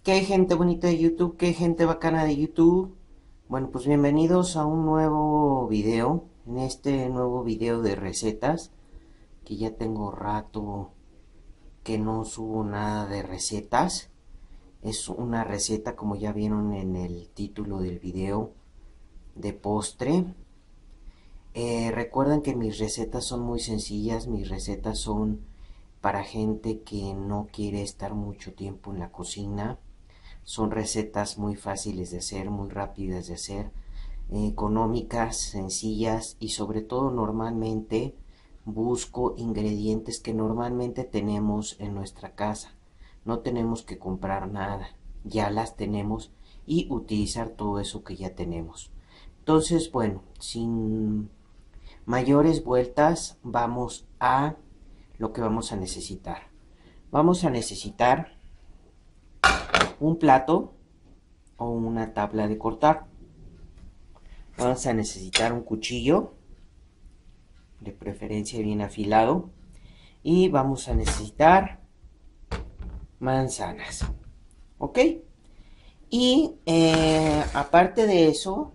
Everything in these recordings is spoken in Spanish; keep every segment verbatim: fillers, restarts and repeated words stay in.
¿Qué gente bonita de YouTube? ¿Qué gente bacana de YouTube? Bueno, pues bienvenidos a un nuevo video. En este nuevo video de recetas, que ya tengo rato que no subo nada de recetas. Es una receta, como ya vieron en el título del video, de postre. Eh, recuerden que mis recetas son muy sencillas. Mis recetas son para gente que no quiere estar mucho tiempo en la cocina. Son recetas muy fáciles de hacer, muy rápidas de hacer, eh, económicas, sencillas y sobre todo normalmente busco ingredientes que normalmente tenemos en nuestra casa. No tenemos que comprar nada, ya las tenemos y utilizar todo eso que ya tenemos. Entonces, bueno, sin mayores vueltas, vamos a lo que vamos a necesitar. Vamos a necesitar un plato o una tabla de cortar. Vamos a necesitar un cuchillo, de preferencia bien afilado, y vamos a necesitar manzanas, ¿ok? Y eh, aparte de eso,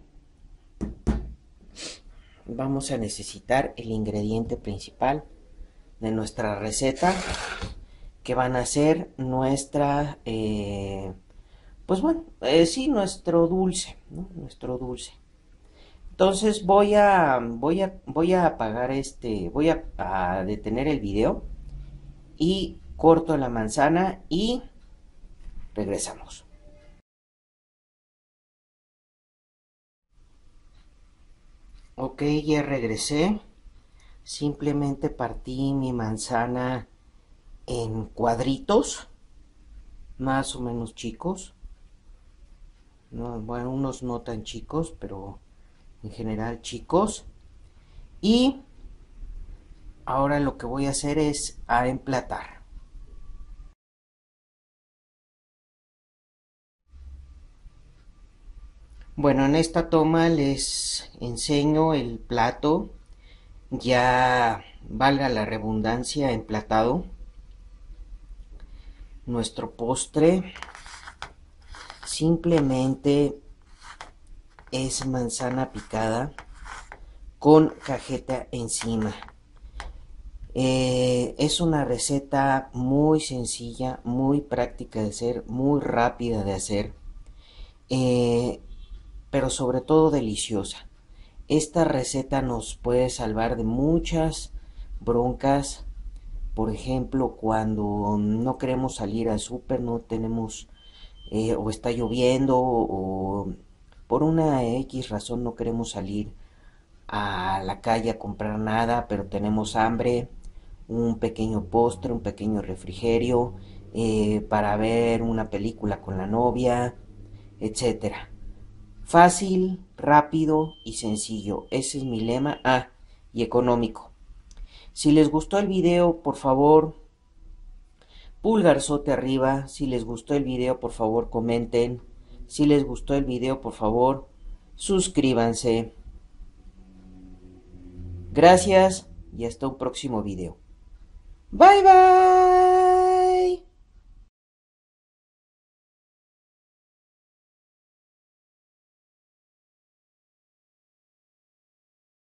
vamos a necesitar el ingrediente principal de nuestra receta, que van a ser nuestra, eh, pues bueno, eh, sí, nuestro dulce, ¿no? Nuestro dulce. Entonces voy a, voy a, voy a apagar este, voy a, a detener el video y corto la manzana y regresamos. Ok, ya regresé. Simplemente partí mi manzana en cuadritos, más o menos chicos. No, bueno, unos no tan chicos, pero en general chicos. Y ahora lo que voy a hacer es a emplatar. Bueno, en esta toma les enseño el plato, ya valga la redundancia, emplatado. Nuestro postre simplemente es manzana picada con cajeta encima. Eh, es una receta muy sencilla, muy práctica de hacer, muy rápida de hacer, eh, pero sobre todo deliciosa. Esta receta nos puede salvar de muchas broncas. Por ejemplo, cuando no queremos salir al súper, no tenemos, eh, o está lloviendo, o por una X razón no queremos salir a la calle a comprar nada, pero tenemos hambre, un pequeño postre, un pequeño refrigerio, eh, para ver una película con la novia, etcétera. Fácil, rápido y sencillo. Ese es mi lema. Ah, y económico. Si les gustó el video, por favor, pulgarzote arriba. Si les gustó el video, por favor, comenten. Si les gustó el video, por favor, suscríbanse. Gracias y hasta un próximo video. Bye bye.